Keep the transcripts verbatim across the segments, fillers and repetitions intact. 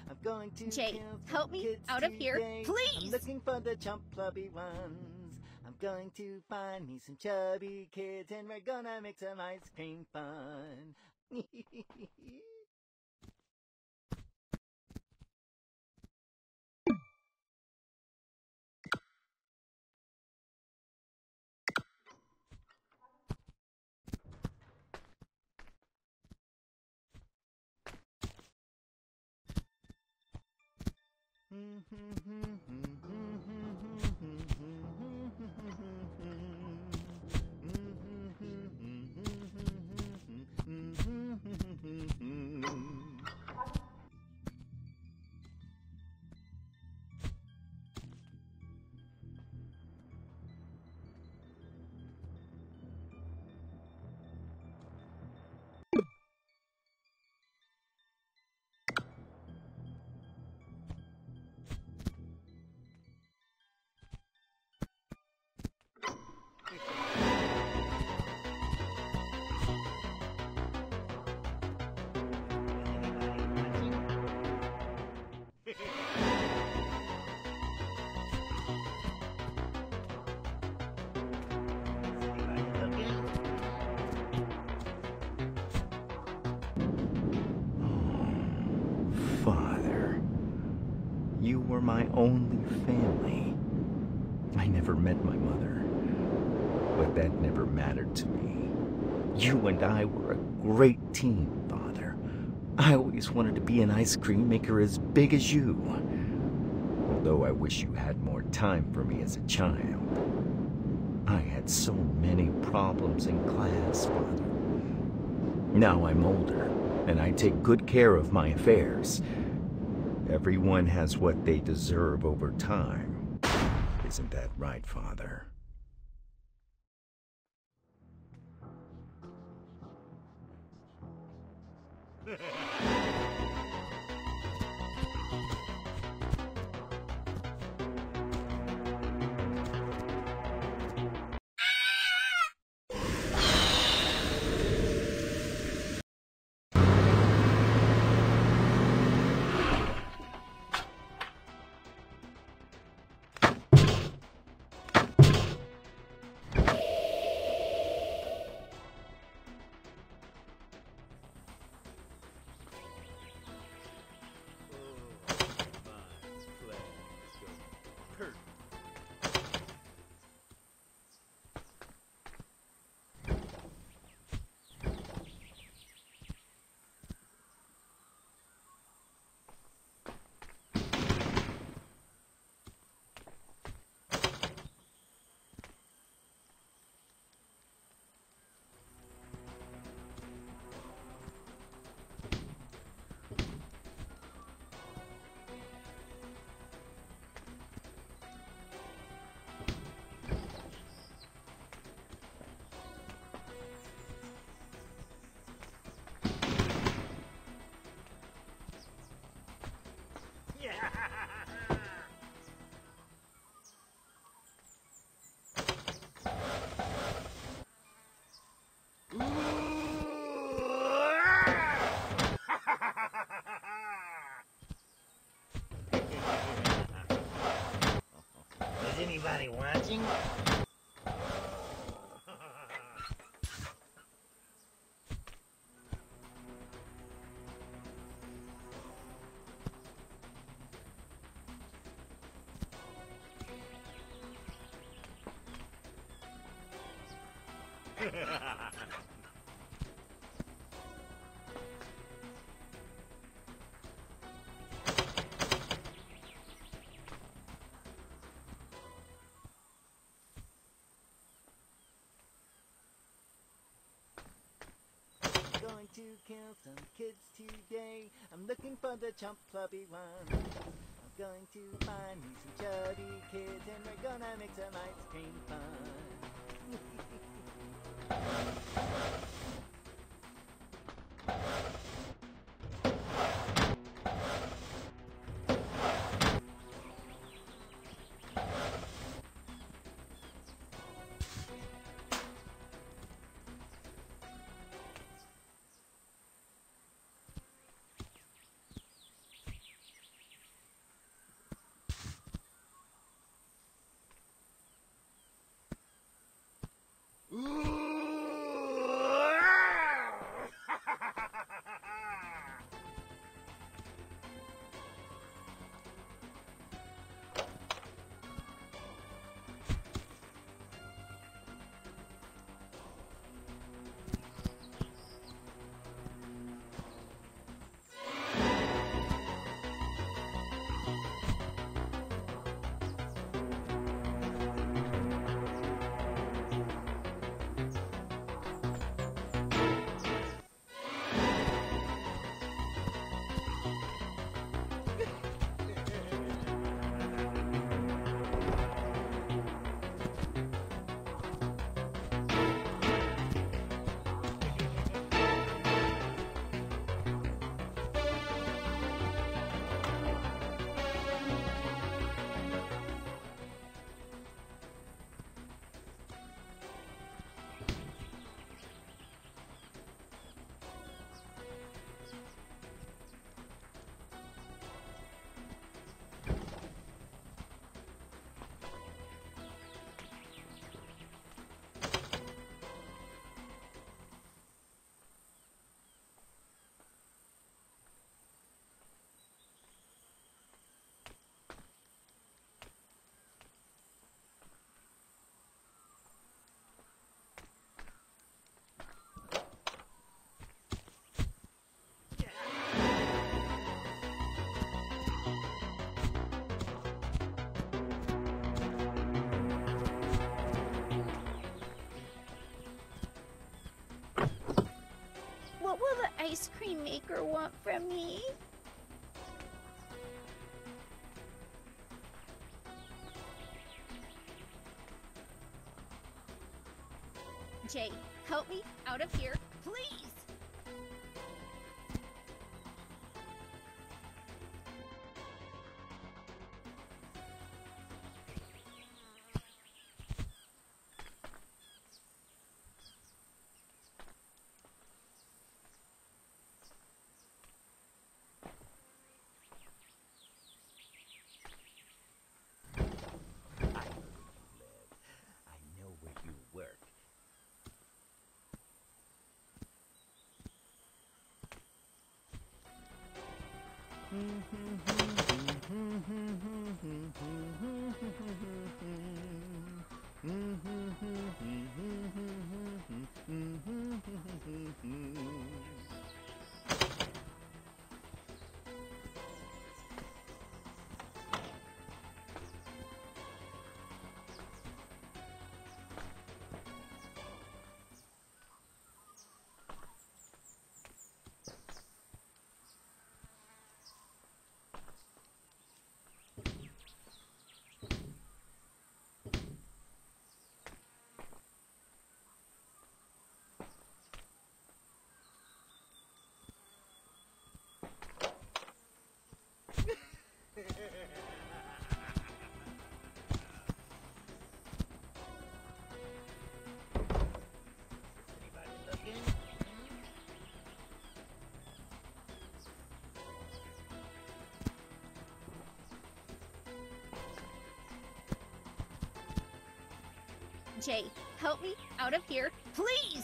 I'm going to Jay, kill some help me kids out of here, today. please! I'm looking for the chump clubby ones. I'm going to find me some chubby kids, and we're gonna make some ice cream fun. Father, you were my only family. I never met my mother, but that never mattered to me. You and I were a great team, Father. I always wanted to be an ice cream maker as big as you. Although I wish you had more time for me as a child. I had so many problems in class, Father. Now I'm older, and I take good care of my affairs. Everyone has what they deserve over time. Isn't that right, Father? Is anybody watching? Going to kill some kids today. I'm looking for the chump clubby ones. I'm going to find me some chubby kids, and we're gonna make some ice cream fun. sucker want from me? Jay, help me out of here, please! I know where you work. Anybody looking? Jay, help me out of here, please!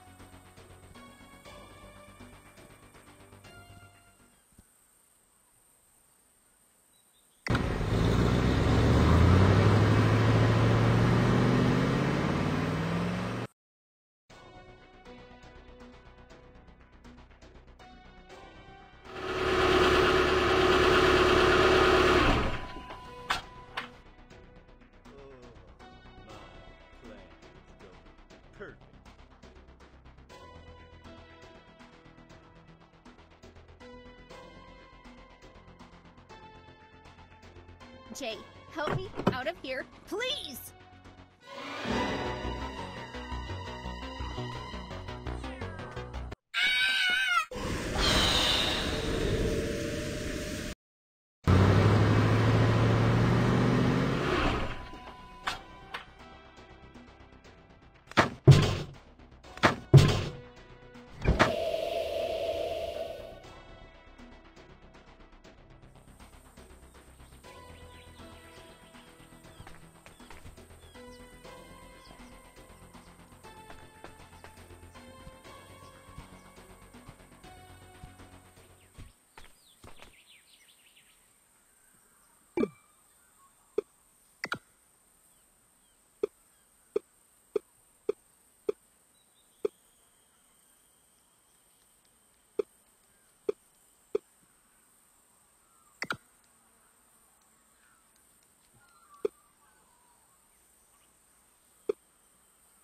Perfect. Jay, help me out of here, please!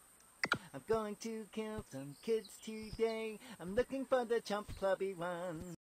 I'm going to kill some kids today. I'm looking for the chump clubby one.